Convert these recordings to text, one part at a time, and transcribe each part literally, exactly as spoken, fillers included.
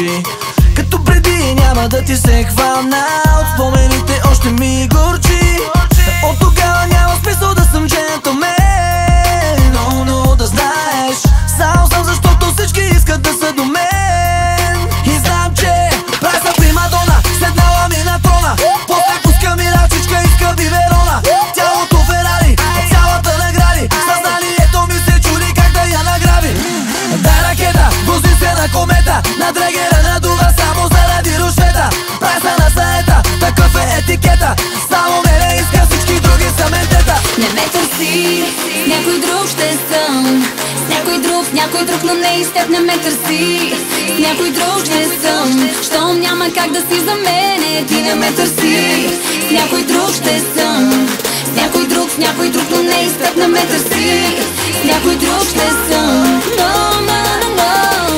очи. Като преди няма да ти се хвана, от спомените още ми горчи. От тогава няма смисъл да съм джентълмен, но, но да знаеш, само съм защото всички искат да са до мен. И знам, че правя съм примадона, седнала ми на трона. После пуска ми рачичка и скъби Верона. Тялото Ферари, цялата награди, съзнанието ми се чуди как да я награби. Дай ракета, вози се на комета, на дрегера надува само заради рушвета. Правя се на заета, такъв е етикета, само мене иска, всички други са ментета. Не ме търси, с някой друг ще съм, с някой друг, с някой друг, но не и с теб не ме търси. С някой друг ще съм, щом няма как да си за мене, ти не ме търси. С някой друг ще съм, с някой друг, с някой друг, но не и с теб не ме търси. С някой друг ще съм, но, но, но, но,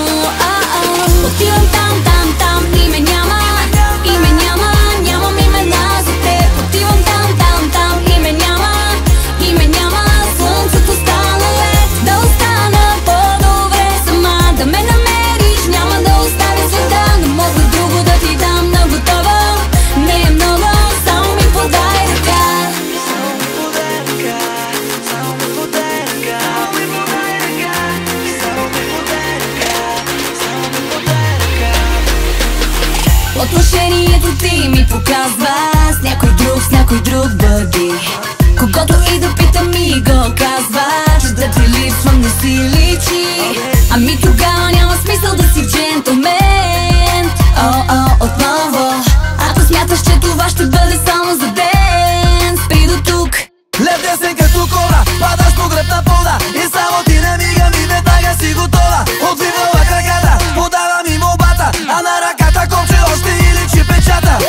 а-а. Отивам там, там, там и ме няма, и ме няма, нямам имена за теб. Отивам там, там, там и ме няма, и ме няма, слънцето стана лед. Да остана по-добре сама, да ме намериш, няма да оставя света. Но мога друго да ти дам на готово, не е много, само ми подай ръка. Само ми подай ръка, само ми подай ръка, само ми подай ръка, само ми подай ръка, само ми подай ръка. Отношението ти ми показва с някой друг, с някой друг бъди. Когато и да питам ми го казваш, да ти липсвам не си личи. Ами тогава няма смисъл да си джентълмен. О, о, отново, ако смяташ, че това ще бъде само за ден, спри до тук. Лев десен като кора, падаш по гръб на пода, и само ти не мига ми, веднага си готова. Отвивала краката, подава ми молбата, а на ръката копче още и личи печата.